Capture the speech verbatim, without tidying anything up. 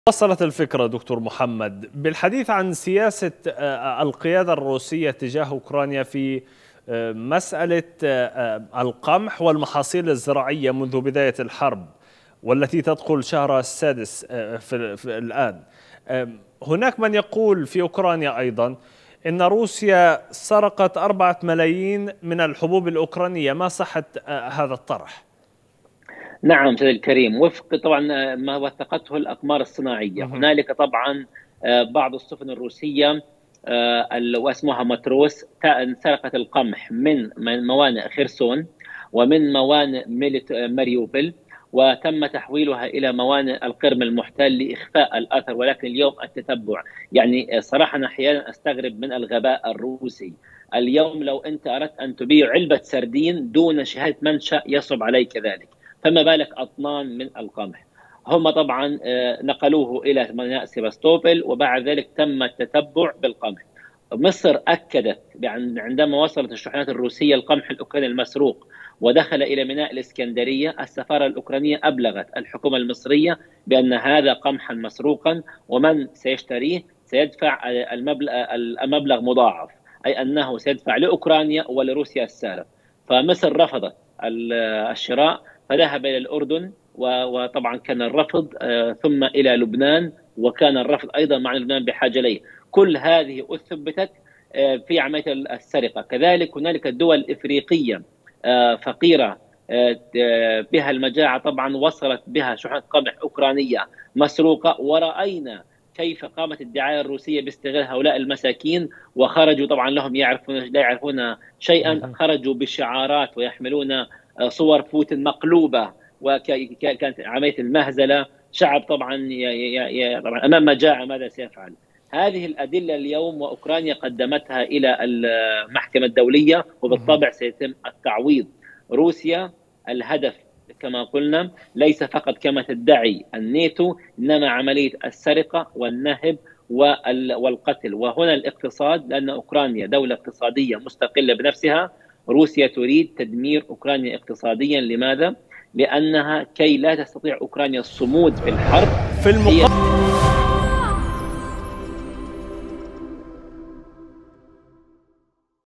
وصلت الفكرة دكتور محمد بالحديث عن سياسة القيادة الروسية تجاه أوكرانيا في مسألة القمح والمحاصيل الزراعية منذ بداية الحرب والتي تدخل شهرها السادس في, في الآن. هناك من يقول في أوكرانيا أيضا إن روسيا سرقت أربعة ملايين من الحبوب الأوكرانية. ما صحة هذا الطرح؟ نعم سيد الكريم، وفق طبعا ما وثقته الأقمار الصناعية. هنالك طبعا بعض السفن الروسية واسمها متروس سرقت القمح من موانئ خرسون ومن موانئ ماريوبل، وتم تحويلها إلى موانئ القرم المحتل لإخفاء الأثر. ولكن اليوم التتبع، يعني صراحة أنا أحيانا أستغرب من الغباء الروسي. اليوم لو أنت أردت أن تبيع علبة سردين دون شهادة منشأ يصعب عليك ذلك، فما بالك أطنان من القمح. هم طبعا نقلوه إلى ميناء سيفاستوبل، وبعد ذلك تم التتبع بالقمح. مصر أكدت عندما وصلت الشحنات الروسية القمح الأوكراني المسروق ودخل إلى ميناء الإسكندرية، السفارة الأوكرانية أبلغت الحكومة المصرية بأن هذا قمحا مسروقا، ومن سيشتريه سيدفع المبلغ, المبلغ مضاعف، أي أنه سيدفع لأوكرانيا ولروسيا السارق. فمصر رفضت الشراء، فذهب إلى الأردن، وطبعا كان الرفض ثم إلى لبنان، وكان الرفض أيضا مع لبنان بحاجة إليه. كل هذه أثبتت في عملية السرقة. كذلك هنالك دول إفريقية فقيرة بها المجاعة طبعا وصلت بها شحنات قمح أوكرانية مسروقة، ورأينا كيف قامت الدعاية الروسية باستغلال هؤلاء المساكين، وخرجوا طبعا لهم يعرفون لا يعرفون شيئا، خرجوا بشعارات ويحملون صور بوتين مقلوبة، وكانت عملية المهزلة. شعب طبعا, طبعا أمام مجاعة ماذا سيفعل؟ هذه الأدلة اليوم وأوكرانيا قدمتها إلى المحكمة الدولية، وبالطبع سيتم التعويض. روسيا الهدف كما قلنا ليس فقط كما تدعي الناتو، إنما عملية السرقة والنهب والقتل. وهنا الاقتصاد، لأن أوكرانيا دولة اقتصادية مستقلة بنفسها. روسيا تريد تدمير أوكرانيا اقتصاديا. لماذا؟ لأنها كي لا تستطيع أوكرانيا الصمود في الحرب. في المقابل